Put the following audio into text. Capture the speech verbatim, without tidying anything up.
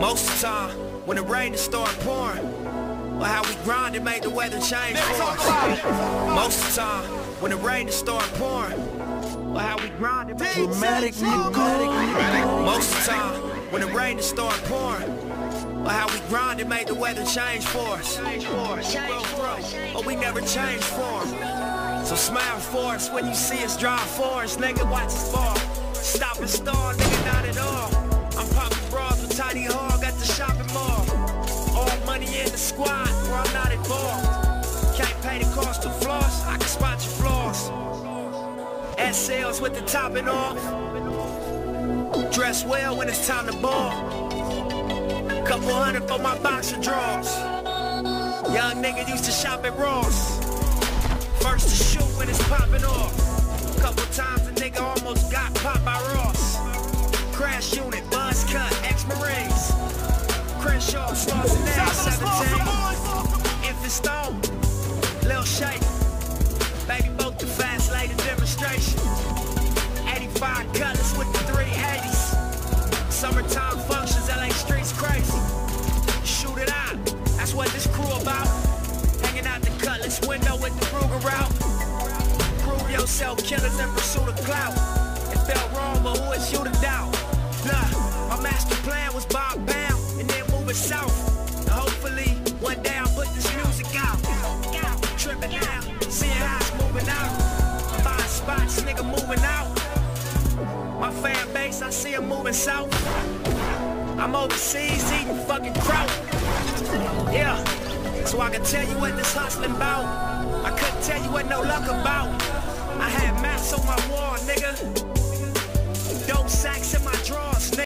Most of the time, when the rain start pouring, or how we grind and make the weather change for us. Most of the time, when the rain start pouring, or how we grind and make dramatic, dramatic. Most of the time, when the rain start pouring, or how we grind and make the weather change for us. Or we never change for them. So smile for us when you see us drive for us. Nigga, watch us fall. Stop and start, nigga, not at all. I'm popping bras with Tiny Hog at the shopping mall. All money in the squad, where I'm not involved. Can't pay the cost of floss, I can spot your flaws. S Ls with the topping off. Dress well when it's time to ball. Couple hundred for my boxer drawers. Young nigga used to shop at Ross. First to shoot when it's popping off. Couple times the nigga almost got popped by Ross. Crash unit, buzz cut, ex-Marines. Crenshaw, Slauson, seventeen. Infant Stone, Lil Shake. Baby boat the fast lady demonstration. eighty-five Cutlass with the three eighties. Summertime functions, L A streets crazy. Shoot it out, that's what this crew about. Hanging out the Cutlass window with the Ruger out. Prove yourself, killers in pursuit of clout. It felt wrong, but who is you to doubt? Nah, my master plan was Bob Pound, and then move it south. And hopefully, one day I'll put this music out. Tripping now, seeing how it's moving out. Buying spots, nigga moving out. My fan base, I see them moving south. I'm overseas eating fucking kraut. Yeah, so I can tell you what this hustling about. I couldn't tell you what no luck about. I had maps on my wall, nigga. Dope sacks in my drawers, nigga.